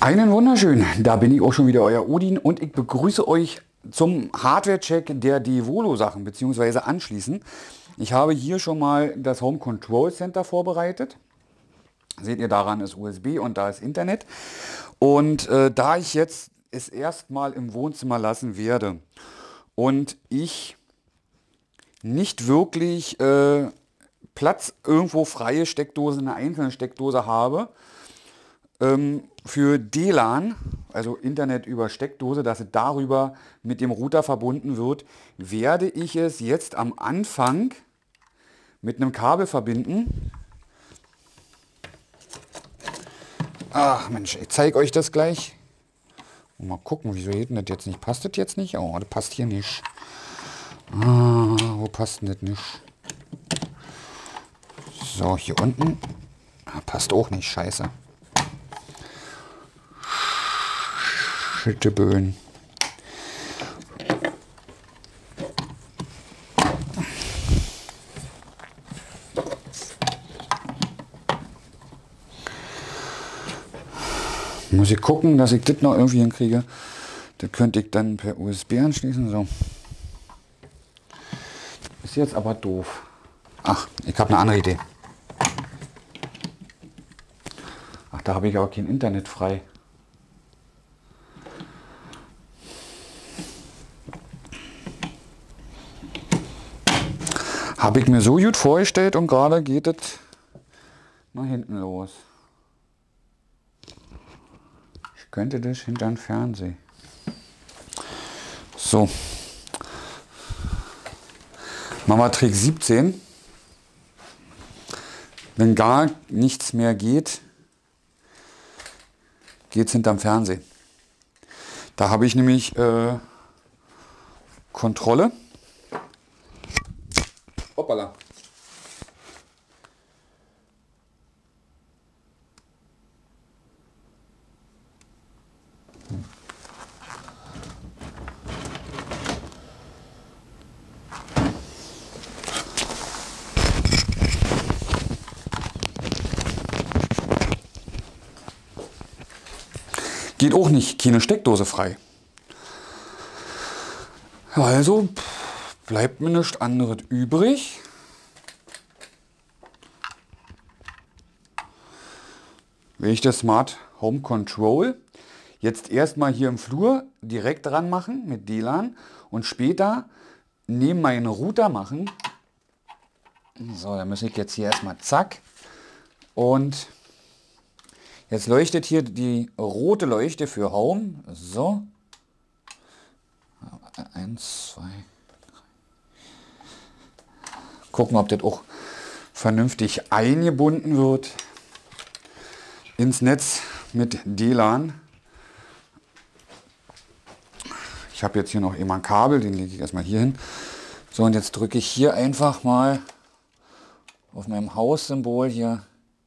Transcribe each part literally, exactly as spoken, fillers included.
Einen wunderschönen, da bin ich auch schon wieder, euer Odin, und ich begrüße euch zum Hardware-Check der Devolo-Sachen, beziehungsweise anschließend. Ich habe hier schon mal das Home Control Center vorbereitet. Seht ihr, daran ist U S B und da ist Internet. Und äh, da ich jetzt es erstmal im Wohnzimmer lassen werde und ich nicht wirklich äh, Platz irgendwo freie Steckdosen in einer einzelnen Steckdose habe, ähm, für D LAN, also Internet über Steckdose, dass es darüber mit dem Router verbunden wird, werde ich es jetzt am Anfang mit einem Kabel verbinden. Ach Mensch, ich zeige euch das gleich. Und mal gucken, wieso geht denn das jetzt nicht? Passt das jetzt nicht? Oh, das passt hier nicht. Ah, wo passt denn das nicht? So, hier unten. Ah, passt auch nicht, scheiße. Schitteböen. Muss ich gucken, dass ich das noch irgendwie hinkriege. Das könnte ich dann per U S B anschließen. So. Ist jetzt aber doof. Ach, ich habe eine andere Idee. Ach, da habe ich aber kein Internet frei. Habe ich mir so gut vorgestellt und gerade geht es nach hinten los. Ich könnte das hinter den Fernseher. So. Machen wir Trick siebzehn. Wenn gar nichts mehr geht, geht es hinterm Fernsehen. Da habe ich nämlich äh, Kontrolle. Hoppala. Geht auch nicht, keine Steckdose frei. Also bleibt mir nichts anderes übrig. Will ich das Smart Home Control jetzt erstmal hier im Flur direkt dran machen mit D LAN und später neben meinen Router machen. So, da muss ich jetzt hier erstmal zack. Und jetzt leuchtet hier die rote Leuchte für Home. So. Eins, zwei, drei. Gucken, ob das auch vernünftig eingebunden wird ins Netz mit D LAN. Ich habe jetzt hier noch immer ein Kabel, den lege ich erstmal hier hin. So, und jetzt drücke ich hier einfach mal auf meinem Haussymbol hier.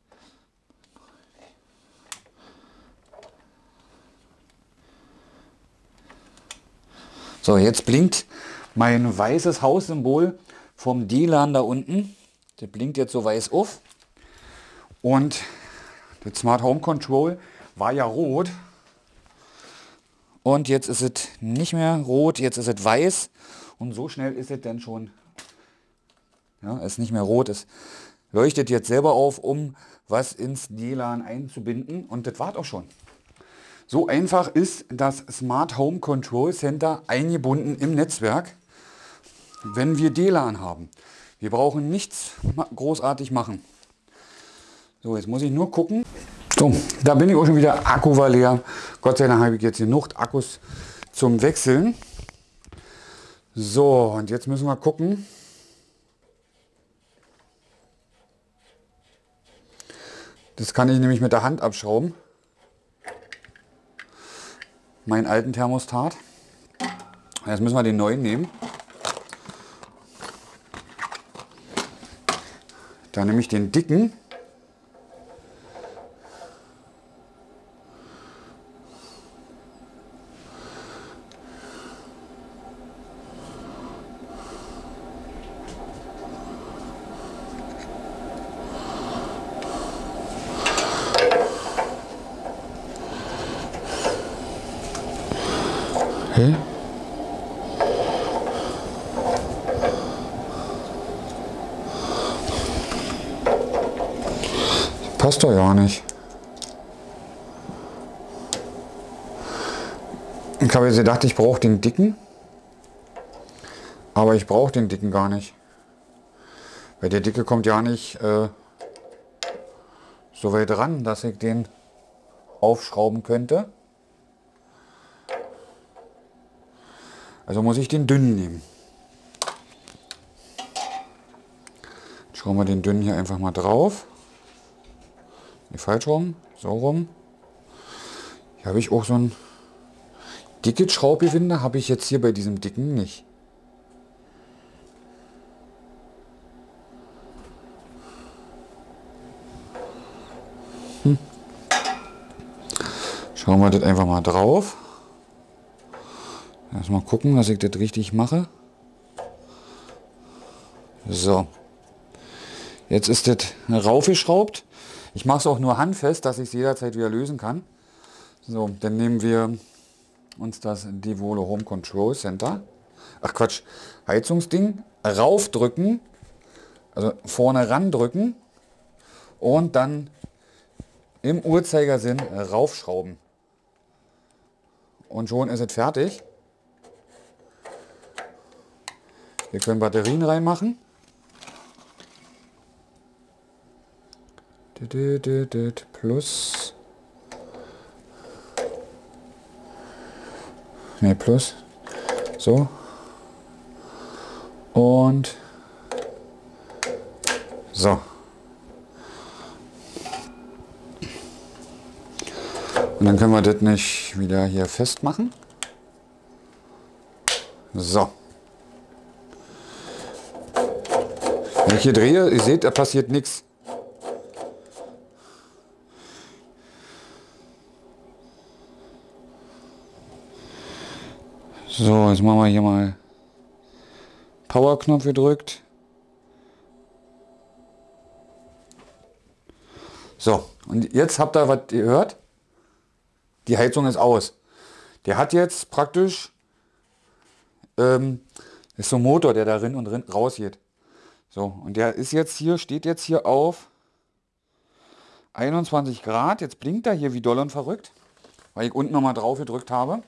So, jetzt blinkt mein weißes Haussymbol vom D LAN da unten. Das blinkt jetzt so weiß auf. Und das Smart Home Control war ja rot. Und jetzt ist es nicht mehr rot, jetzt ist es weiß. Und so schnell ist es dann schon. Ja, es ist nicht mehr rot. Es leuchtet jetzt selber auf, um was ins D LAN einzubinden. Und das war auch schon. So einfach ist das Smart Home Control Center eingebunden im Netzwerk, wenn wir D LAN haben. Wir brauchen nichts großartig machen. So, jetzt muss ich nur gucken. So, da bin ich auch schon wieder. Akku war leer. Gott sei Dank habe ich jetzt genug Akkus zum Wechseln. So, und jetzt müssen wir gucken. Das kann ich nämlich mit der Hand abschrauben. Meinen alten Thermostat. Jetzt müssen wir den neuen nehmen. Da nehme ich den dicken. Hä? Passt doch ja nicht. Ich habe jetzt gedacht, ich brauche den dicken. Aber ich brauche den dicken gar nicht. Weil der dicke kommt ja nicht äh, so weit ran, dass ich den aufschrauben könnte. Also muss ich den dünnen nehmen. Jetzt schrauben wir den dünnen hier einfach mal drauf. Nee, falsch rum, so rum. Hier habe ich auch so ein dickes Schraubgewinde, habe ich jetzt hier bei diesem dicken nicht. Hm. Schauen wir das einfach mal drauf. Erstmal gucken, dass ich das richtig mache. So. Jetzt ist das raufgeschraubt. Ich mache es auch nur handfest, dass ich es jederzeit wieder lösen kann. So, dann nehmen wir uns das Devolo Home Control Center. Ach Quatsch, Heizungsding. Raufdrücken, also vorne ran drücken und dann im Uhrzeigersinn raufschrauben. Und schon ist es fertig. Wir können Batterien reinmachen. Plus. Ne, plus. So. Und so. Und dann können wir das nicht wieder hier festmachen. So. Wenn ich hier drehe, ihr seht, da passiert nichts. So, jetzt machen wir hier mal Power-Knopf gedrückt. So, und jetzt habt ihr was gehört. Die Heizung ist aus. Der hat jetzt praktisch, ähm, ist so ein Motor, der da drin und drin raus geht. So, und der ist jetzt hier, steht jetzt hier auf einundzwanzig Grad. Jetzt blinkt er hier wie doll und verrückt, weil ich unten nochmal drauf gedrückt habe.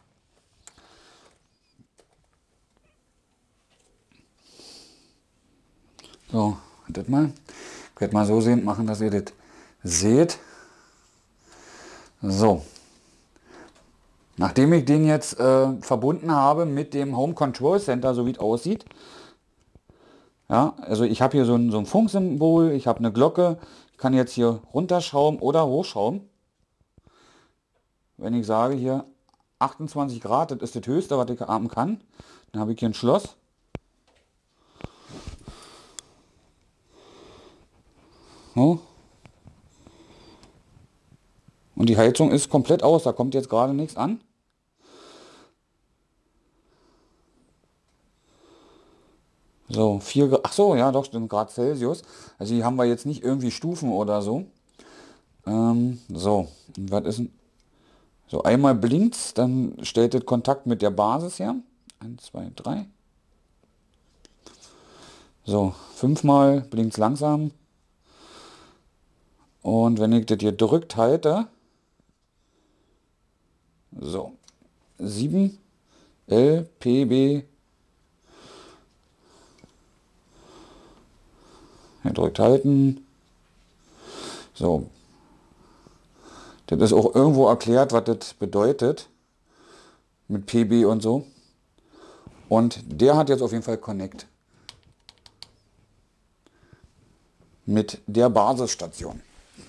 So, das mal. Ich werde mal so sehen machen, dass ihr das seht. So. Nachdem ich den jetzt äh, verbunden habe mit dem Home Control Center, so wie es aussieht. Ja, also ich habe hier so ein, so ein Funksymbol, ich habe eine Glocke. Ich kann jetzt hier runterschrauben oder hochschrauben. Wenn ich sage hier achtundzwanzig Grad, das ist das höchste, was ich haben kann. Dann habe ich hier ein Schloss. So. Und die Heizung ist komplett aus, da kommt jetzt gerade nichts an. So, vier Grad, ach so, ja doch, stimmt, Grad Celsius. Also hier haben wir jetzt nicht irgendwie Stufen oder so. Ähm, so, und was ist denn? So, einmal blinkt, dann stellt es Kontakt mit der Basis her. eins, zwei, drei. So, fünfmal blinkt es langsam. Und wenn ich das hier drückt halte, so, sieben L P B, hier drückt halten, so, das ist auch irgendwo erklärt, was das bedeutet, mit P B und so, und der hat jetzt auf jeden Fall Connect mit der Basisstation.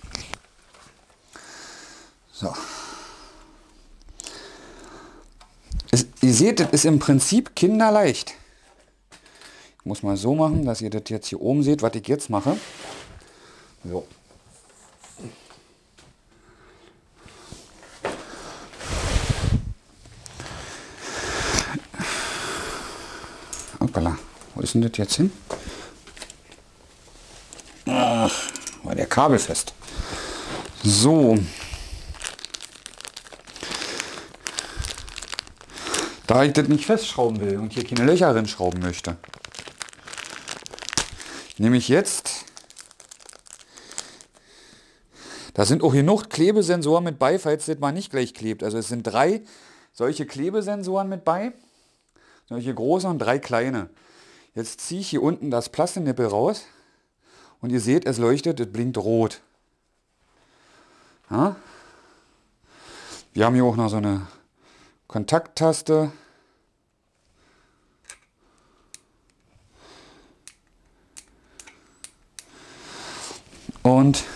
So. Es, ihr seht, das ist im Prinzip kinderleicht. Ich muss mal so machen, dass ihr das jetzt hier oben seht, was ich jetzt mache. So. Hoppala. Wo ist denn das jetzt hin? Ach, war der Kabel fest. So. Da ich das nicht festschrauben will und hier keine Löcher drin schrauben möchte, nehme ich jetzt, da sind auch genug Klebesensoren mit bei, falls das mal nicht gleich klebt. Also es sind drei solche Klebesensoren mit bei, solche große und drei kleine. Jetzt ziehe ich hier unten das Plastiknippel raus und ihr seht, es leuchtet, es blinkt rot. Ja? Wir haben hier auch noch so eine Kontakttaste. Und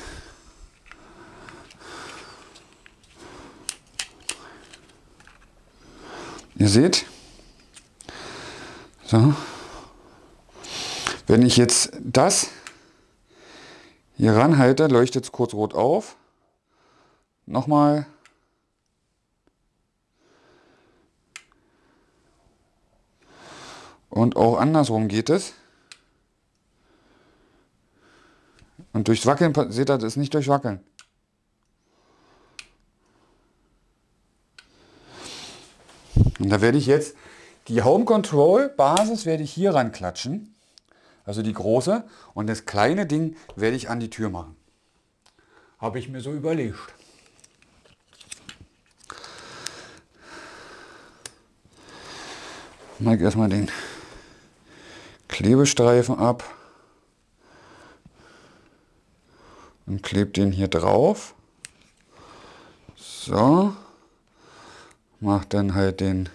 ihr seht, so, wenn ich jetzt das hier ranhalte, leuchtet es kurz rot auf. Nochmal. Und auch andersrum geht es. Und durchs Wackeln, seht ihr, das ist nicht durch Wackeln. Und da werde ich jetzt die Home Control Basis werde ich hier ran klatschen. Also die große. Und das kleine Ding werde ich an die Tür machen. Habe ich mir so überlegt. Mache ich erstmal den Klebestreifen ab und klebe den hier drauf. So. Mache dann halt den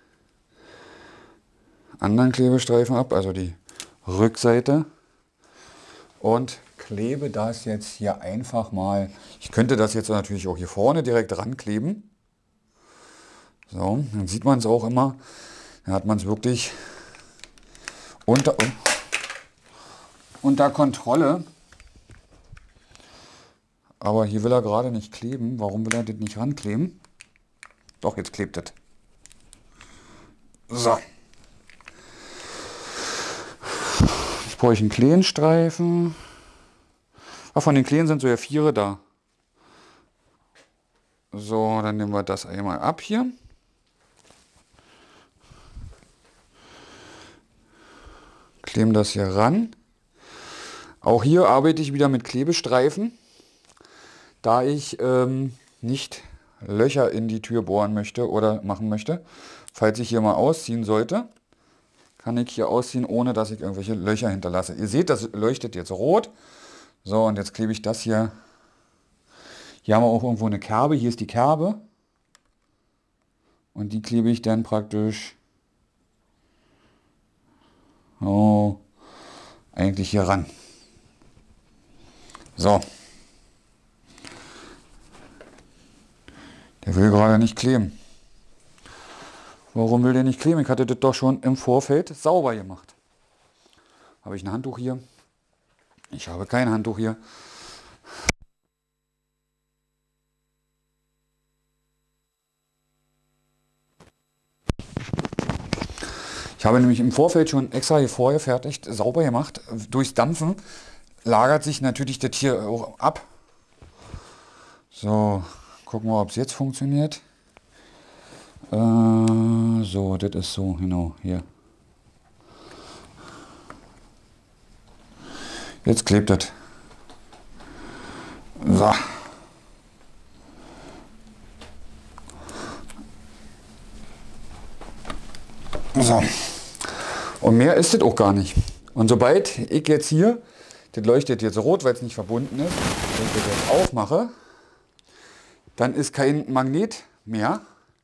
anderen Klebestreifen ab, also die Rückseite. Und klebe das jetzt hier einfach mal. Ich könnte das jetzt natürlich auch hier vorne direkt rankleben. So, dann sieht man es auch immer. Dann hat man es wirklich unter, unter Kontrolle. Aber hier will er gerade nicht kleben. Warum will er das nicht rankleben? Doch, jetzt klebt es. So. Jetzt brauche ich einen Klenstreifen. Ach, von den Kleen sind so ja vier da. So, dann nehmen wir das einmal ab hier. Kleben das hier ran. Auch hier arbeite ich wieder mit Klebestreifen, da ich ähm, nicht Löcher in die Tür bohren möchte oder machen möchte. Falls ich hier mal ausziehen sollte, kann ich hier ausziehen, ohne dass ich irgendwelche Löcher hinterlasse. Ihr seht, das leuchtet jetzt rot. So, und jetzt klebe ich das hier. Hier haben wir auch irgendwo eine Kerbe. Hier ist die Kerbe. Und die klebe ich dann praktisch oh, eigentlich hier ran. So. Der will gerade nicht kleben. Warum will der nicht kleben? Ich hatte das doch schon im Vorfeld sauber gemacht. Habe ich ein Handtuch hier? Ich habe kein Handtuch hier. Ich habe nämlich im Vorfeld schon extra hier vorher fertig sauber gemacht. Durchs Dampfen lagert sich natürlich das hier auch ab. So, gucken wir, ob es jetzt funktioniert. Äh, so, das ist so, genau, hier. Jetzt klebt das. So. So. Und mehr ist es auch gar nicht. Und sobald ich jetzt hier, das leuchtet jetzt rot, weil es nicht verbunden ist, wenn ich das jetzt aufmache, dann ist kein Magnet mehr,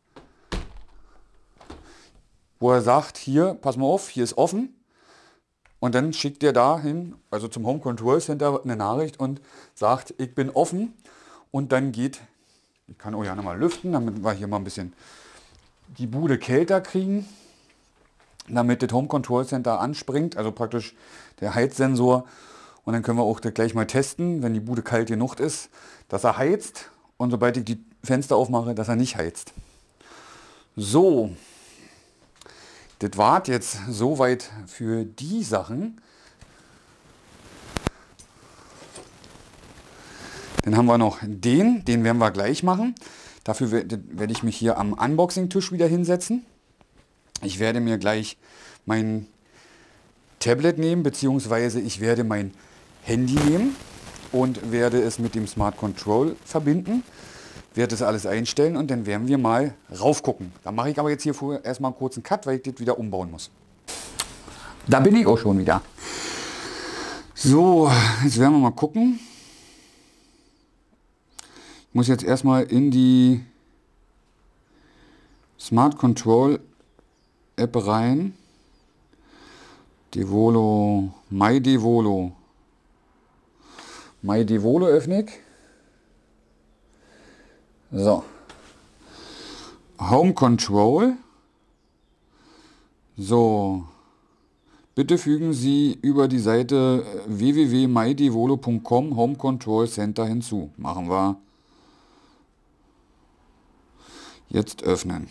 wo er sagt, hier, pass mal auf, hier ist offen. Und dann schickt er dahin, also zum Home Control Center, eine Nachricht und sagt, ich bin offen. Und dann geht, ich kann auch ja nochmal lüften, damit wir hier mal ein bisschen die Bude kälter kriegen, damit das Home Control Center anspringt, also praktisch der Heizsensor. Und dann können wir auch das gleich mal testen, wenn die Bude kalt genug ist, dass er heizt. Und sobald ich die Fenster aufmache, dass er nicht heizt. So. Das war jetzt soweit für die Sachen. Dann haben wir noch den, den werden wir gleich machen. Dafür werde ich mich hier am Unboxing-Tisch wieder hinsetzen. Ich werde mir gleich mein Tablet nehmen, beziehungsweise ich werde mein Handy nehmen und werde es mit dem Smart Control verbinden. Werde das alles einstellen und dann werden wir mal rauf gucken. Da mache ich aber jetzt hier vorher erstmal einen kurzen Cut, weil ich das wieder umbauen muss. Da bin ich auch schon wieder. So, jetzt werden wir mal gucken. Ich muss jetzt erstmal in die Smart Control App rein. Devolo, MyDevolo. MyDevolo öffne ich. So. Home Control. So. Bitte fügen Sie über die Seite w w w punkt my devolo punkt com Home Control Center hinzu. Machen wir. Jetzt öffnen.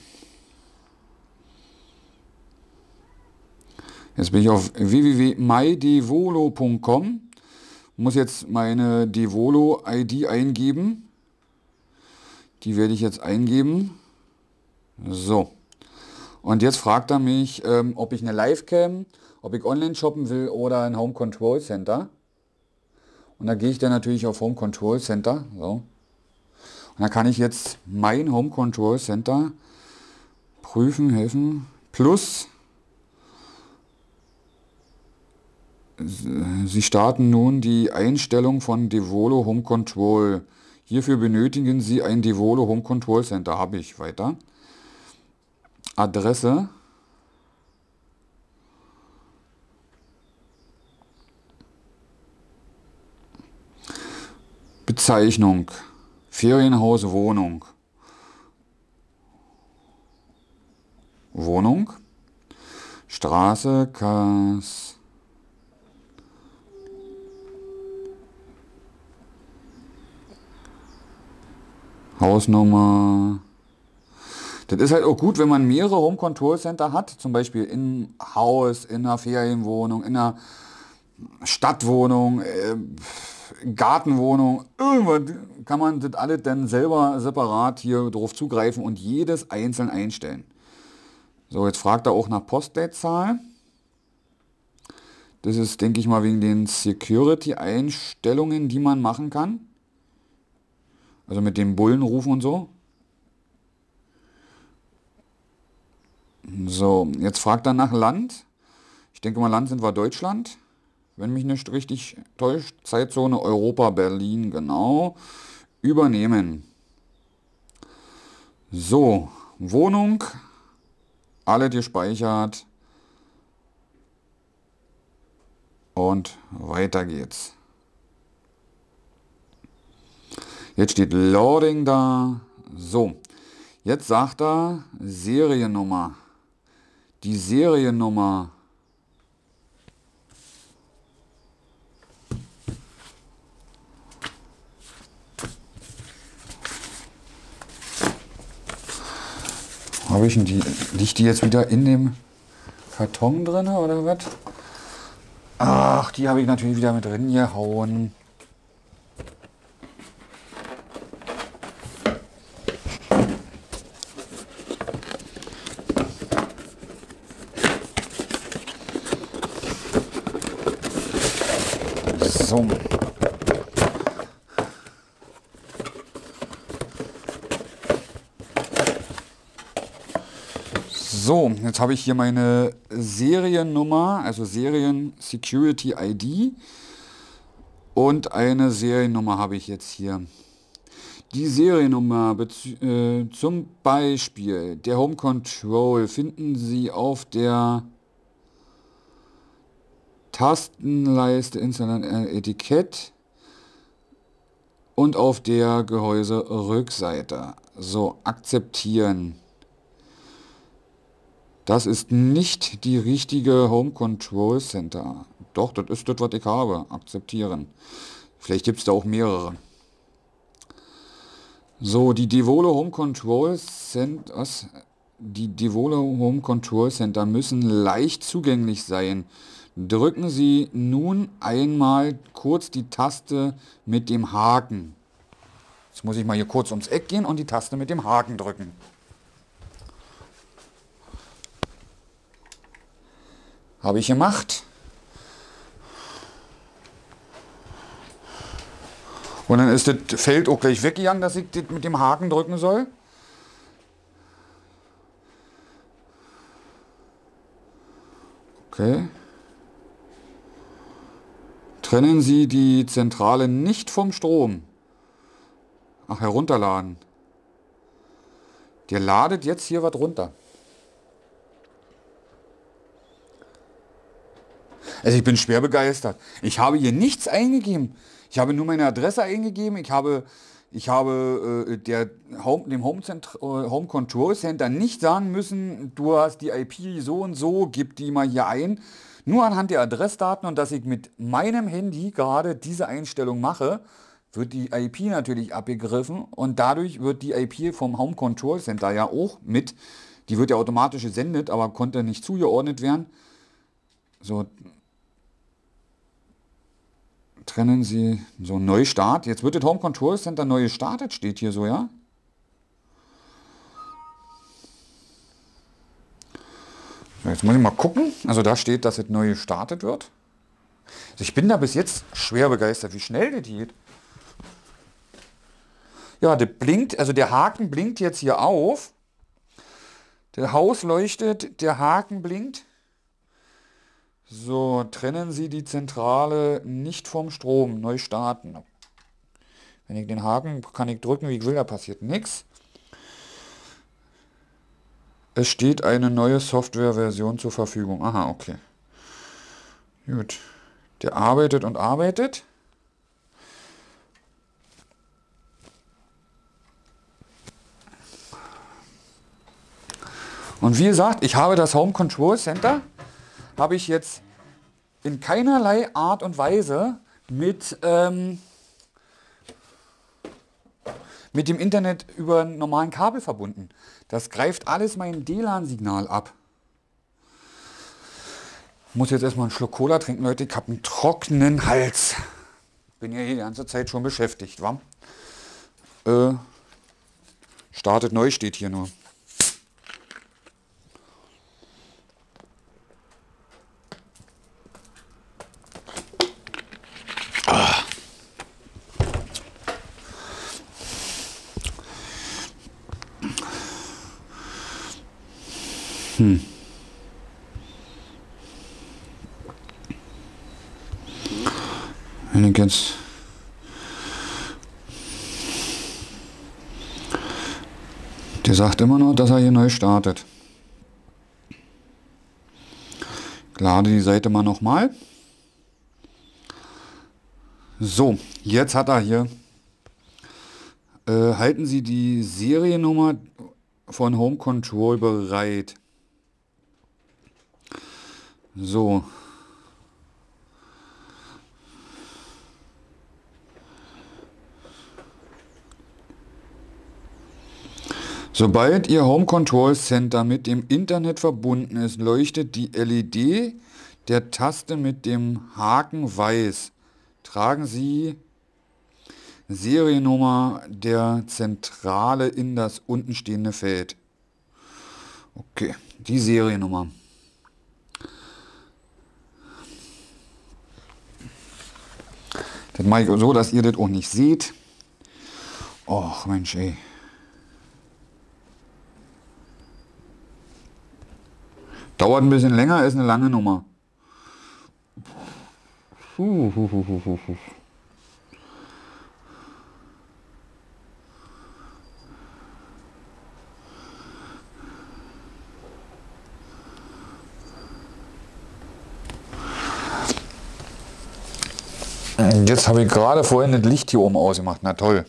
Jetzt bin ich auf w w w punkt my devolo punkt com. Muss jetzt meine Devolo I D eingeben. Die werde ich jetzt eingeben. So. Und jetzt fragt er mich, ähm, ob ich eine Livecam, ob ich online shoppen will oder ein Home Control Center. Und da gehe ich dann natürlich auf Home Control Center. So. Und da kann ich jetzt mein Home Control Center prüfen, helfen. Plus, Sie starten nun die Einstellung von Devolo Home Control. Hierfür benötigen Sie ein Devolo Home Control Center. Habe ich. Weiter. Adresse. Bezeichnung. Ferienhaus, Wohnung. Wohnung. Straße, Kas. Hausnummer. Das ist halt auch gut, wenn man mehrere Home Control Center hat, zum Beispiel im Haus, in einer Ferienwohnung, in einer Stadtwohnung, äh, Gartenwohnung, irgendwas kann man das alles dann selber separat hier drauf zugreifen und jedes einzeln einstellen. So, jetzt fragt er auch nach Postleitzahl. Das ist, denke ich mal, wegen den Security-Einstellungen, die man machen kann. Also mit dem Bullenrufen und so. So, jetzt fragt er nach Land. Ich denke mal, Land sind wir Deutschland. Wenn mich nicht richtig täuscht. Zeitzone Europa, Berlin, genau. Übernehmen. So, Wohnung. Alle gespeichert. Und weiter geht's. Jetzt steht Loading da. So, jetzt sagt er Seriennummer. Die Seriennummer. Habe ich die, liegt die jetzt wieder in dem Karton drin oder was? Ach, die habe ich natürlich wieder mit drin gehauen. So. So, jetzt habe ich hier meine Seriennummer, also Serien Security I D und eine Seriennummer habe ich jetzt hier. Die Seriennummer äh, zum Beispiel der Home Control finden Sie auf der Tastenleiste Installieren Etikett und auf der Gehäuserückseite. So, akzeptieren. Das ist nicht die richtige Home Control Center. Doch, das ist das, was ich habe. Akzeptieren. Vielleicht gibt es da auch mehrere. So, die Devolo Home Control Center, die Devolo Home Control Center müssen leicht zugänglich sein. Drücken Sie nun einmal kurz die Taste mit dem Haken. Jetzt muss ich mal hier kurz ums Eck gehen und die Taste mit dem Haken drücken. Habe ich gemacht. Und dann ist das Feld auch gleich weggegangen, dass ich das mit dem Haken drücken soll. Okay. Trennen Sie die Zentrale nicht vom Strom. Ach, herunterladen. Der ladet jetzt hier was runter. Also ich bin schwer begeistert. Ich habe hier nichts eingegeben. Ich habe nur meine Adresse eingegeben. Ich habe, ich habe äh, der Home, dem Home, Home Control Center nicht sagen müssen, du hast die I P so und so, gib die mal hier ein. Nur anhand der Adressdaten und dass ich mit meinem Handy gerade diese Einstellung mache, wird die I P natürlich abgegriffen und dadurch wird die I P vom Home Control Center ja auch mit, die wird ja automatisch gesendet, aber konnte nicht zugeordnet werden. So, trennen Sie, so Neustart, jetzt wird das Home Control Center neu gestartet, steht hier so, ja. So, jetzt muss ich mal gucken, also da steht, dass es neu gestartet wird. Also ich bin da bis jetzt schwer begeistert, wie schnell das geht. Ja, das blinkt, also der Haken blinkt jetzt hier auf. Der Haus leuchtet, der Haken blinkt. So, trennen Sie die Zentrale nicht vom Strom, neu starten. Wenn ich den Haken, kann ich drücken, wie ich will, da passiert nichts. Es steht eine neue Softwareversion zur Verfügung. Aha, okay. Gut. Der arbeitet und arbeitet. Und wie gesagt, ich habe das Home Control Center, habe ich jetzt in keinerlei Art und Weise mit, ähm, mit dem Internet über einen normalen Kabel verbunden. Das greift alles mein D LAN-Signal ab. Ich muss jetzt erstmal einen Schluck Cola trinken, Leute. Ich habe einen trockenen Hals. Bin ja hier die ganze Zeit schon beschäftigt, wa? Äh, startet neu steht hier nur. Hm. Wenn ich jetzt der sagt immer noch, dass er hier neu startet. Ich lade die Seite mal nochmal. So, jetzt hat er hier. Äh, halten Sie die Seriennummer von Home Control bereit. So. Sobald Ihr Home Control Center mit dem Internet verbunden ist, leuchtet die L E D der Taste mit dem Haken weiß. Tragen Sie Seriennummer der Zentrale in das untenstehende Feld. Okay, die Seriennummer. Das mache ich so, dass ihr das auch nicht seht. Och Mensch, ey. Dauert ein bisschen länger, ist eine lange Nummer. Puh, puh, puh, puh, puh. Jetzt habe ich gerade vorhin das Licht hier oben ausgemacht. Na toll.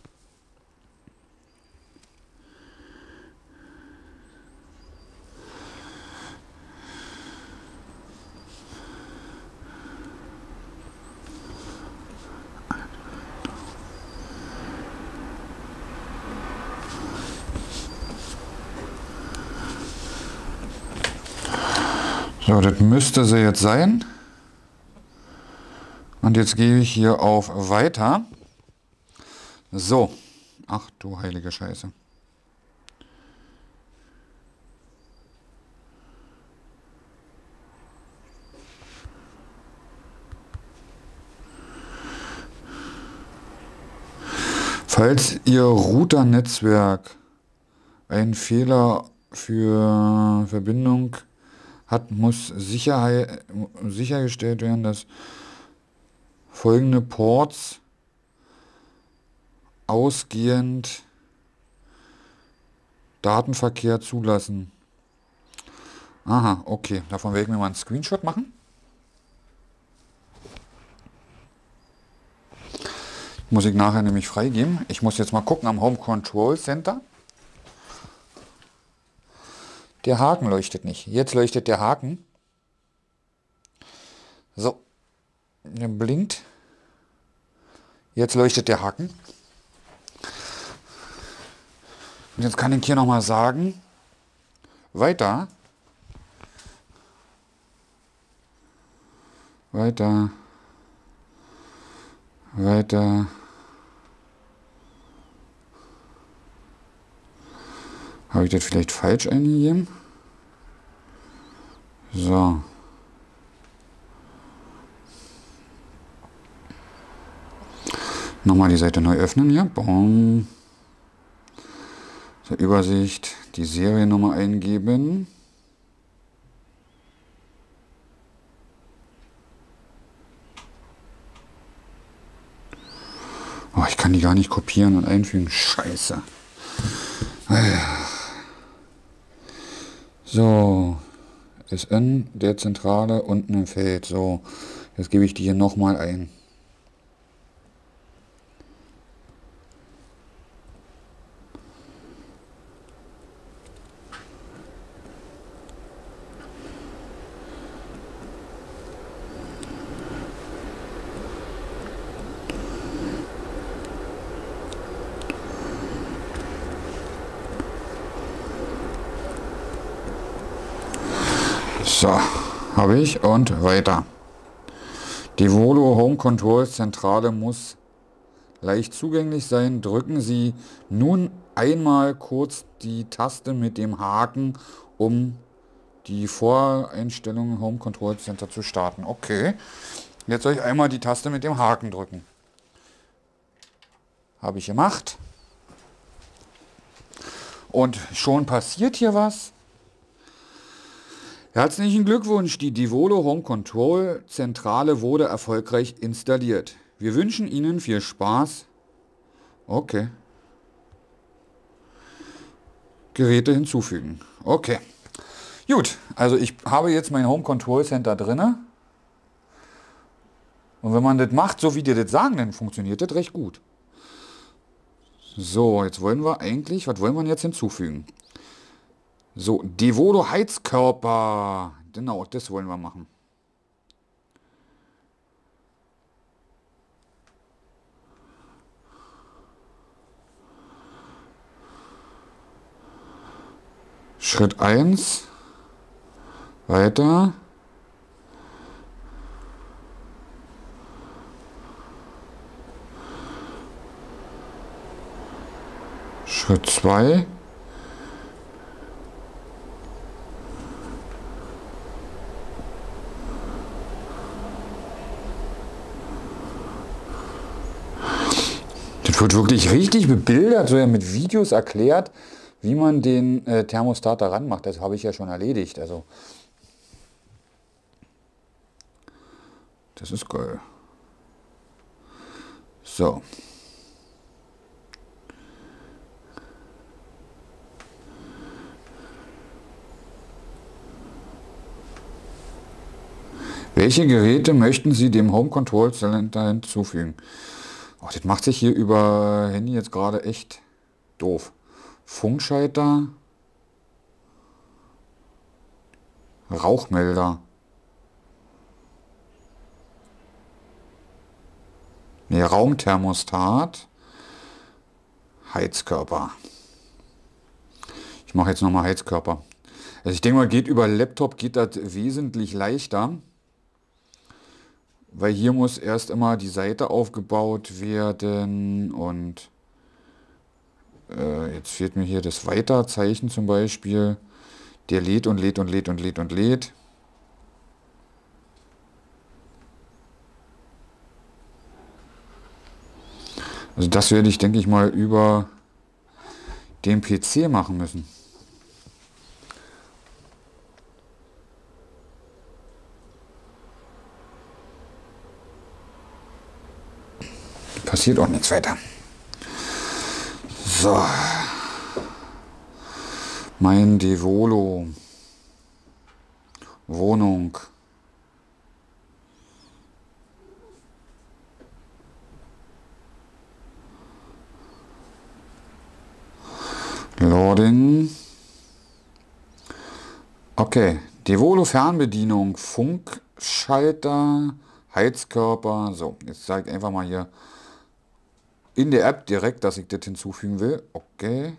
So, das müsste sie jetzt sein. Und jetzt gehe ich hier auf Weiter. So. Ach du heilige Scheiße. Falls Ihr Routernetzwerk einen Fehler für Verbindung hat, muss Sicherheit, sichergestellt werden, dass folgende Ports ausgehend Datenverkehr zulassen. Aha, okay. Davon werde ich mir mal einen Screenshot machen. Muss ich nachher nämlich freigeben. Ich muss jetzt mal gucken am Home Control Center. Der Haken leuchtet nicht. Jetzt leuchtet der Haken. So. Der blinkt. Jetzt leuchtet der Haken. Und jetzt kann ich hier nochmal sagen, weiter, weiter, weiter, habe ich das vielleicht falsch eingegeben? So. Nochmal die Seite neu öffnen hier. Boom. So, Übersicht, die Seriennummer eingeben. Oh, ich kann die gar nicht kopieren und einfügen. Scheiße. So, S N der Zentrale unten im Feld. So, jetzt gebe ich die hier nochmal ein. So, habe ich und weiter. Die Volo Home Control Zentrale muss leicht zugänglich sein. Drücken Sie nun einmal kurz die Taste mit dem Haken, um die Voreinstellungen Home Control Center zu starten. Okay, jetzt soll ich einmal die Taste mit dem Haken drücken. Habe ich gemacht. Und schon passiert hier was. Herzlichen Glückwunsch, die Divolo Home Control Zentrale wurde erfolgreich installiert. Wir wünschen Ihnen viel Spaß. Okay. Geräte hinzufügen. Okay. Gut, also ich habe jetzt mein Home Control Center drinne. Und wenn man das macht, so wie die das sagen, dann funktioniert das recht gut. So, jetzt wollen wir eigentlich, was wollen wir jetzt hinzufügen? So, Divolo Heizkörper. Genau, das wollen wir machen. Schritt eins. Weiter. Schritt zwei. Das wird wirklich richtig bebildert, so ja mit Videos erklärt, wie man den äh, Thermostat da ranmacht. Das habe ich ja schon erledigt. Also das ist geil. So. Welche Geräte möchten Sie dem Home Control Center hinzufügen? Oh, das macht sich hier über Handy jetzt gerade echt doof. Funkschalter, Rauchmelder, nee, Raumthermostat, Heizkörper. Ich mache jetzt nochmal Heizkörper. Also ich denke mal, geht über Laptop geht das wesentlich leichter. Weil hier muss erst immer die Seite aufgebaut werden und äh, jetzt fehlt mir hier das Weiterzeichen zum Beispiel. Der lädt und lädt und lädt und lädt und lädt. Also das werde ich, denke ich mal, über den P C machen müssen. Passiert auch nichts weiter. So. Mein Devolo. Wohnung. Loading. Okay. Devolo Fernbedienung. Funkschalter. Heizkörper. So, jetzt sage ich einfach mal hier in der App direkt, dass ich das hinzufügen will. Okay.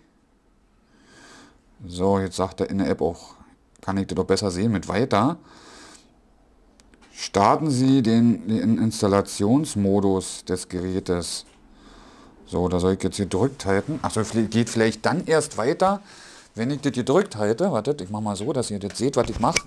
So, jetzt sagt er in der App auch, kann ich das doch besser sehen mit weiter. Starten Sie den, den Installationsmodus des Gerätes. So, da soll ich jetzt gedrückt halten. Achso, geht vielleicht dann erst weiter, wenn ich das gedrückt halte. Wartet, ich mache mal so, dass ihr das seht, was ich mache.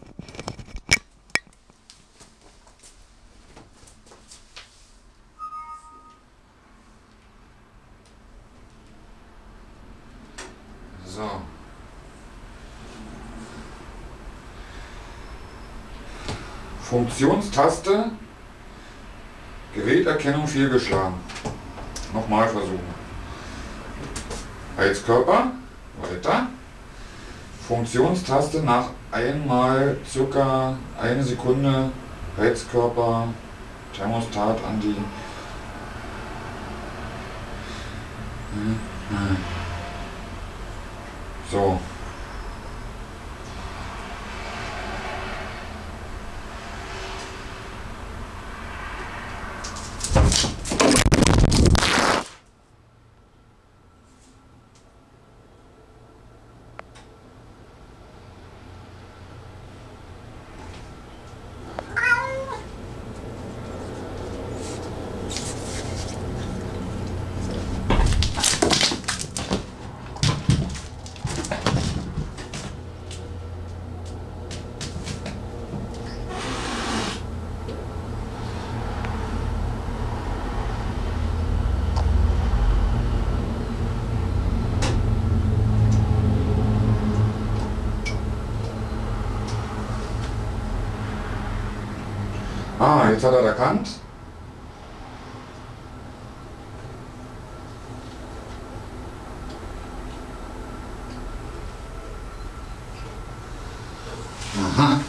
So. Funktionstaste, Geräterkennung fehlgeschlagen. Nochmal versuchen. Heizkörper, weiter. Funktionstaste nach einmal circa eine Sekunde. Heizkörper, Thermostat an die. So. Ah, jetzt hat er erkannt. Aha.